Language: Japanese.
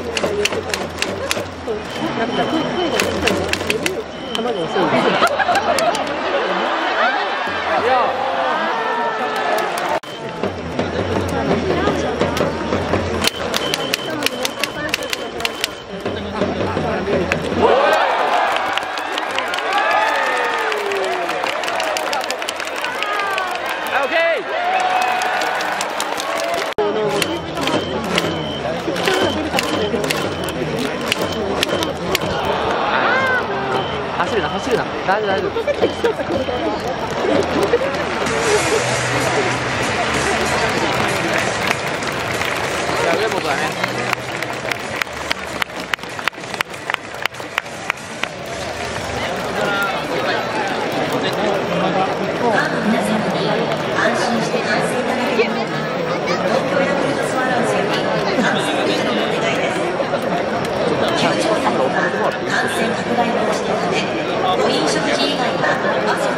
走るな、走るな、大丈夫、大丈夫。いや、上本だね。 安心して観戦いただけるように、東京ヤクルトスワローズより観戦以上のお願いです。球場内には感染拡大防止のため、ご飲食時以外はマスク